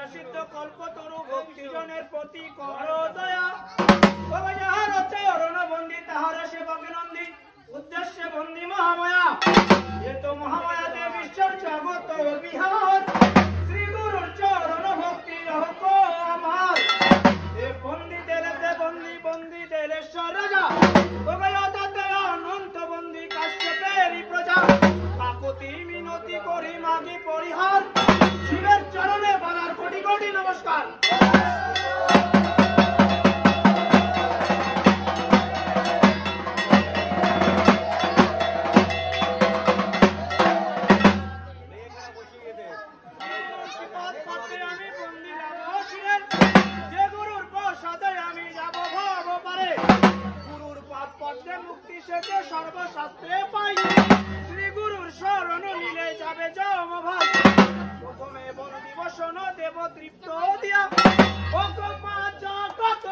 সিদ্ধ কল্পতরু ভক্তিজনের প্রতি কর দয়া। যাহার চরণ বন্দী তাহার সেবক নন্দী, উদ্দেশ্যে বন্দী মহামায়া। এ তো মহামায়া দেবীশ্বর জগত বিহার, শ্রী গুরুর চরণ ভক্তি রহক আমার। এ বন্দী দেলেতে বন্দী, বন্দী দেলেশ্বর রাজা। তাতে অনন্ত বন্দী কাশ্যপেরই প্রজা। কাকুতি মিনতি করি মাগি পরিহার, শিবের চরণে বালার কোটি কোটি নমস্কার। আমি বন্দী লাভ শিরের, যে গুরুর প্রসাদে আমি যাব ভব পারে। গুরুর পাদ পদ্মে মুক্তি সেতে সর্বশাস্ত্রে পাই, শ্রী গুরুর শরণ নিলে যাবে যম ভাই। প্রথমে বন্দি বসন দেব তৃপ্ত দিয়া, ও মা জগত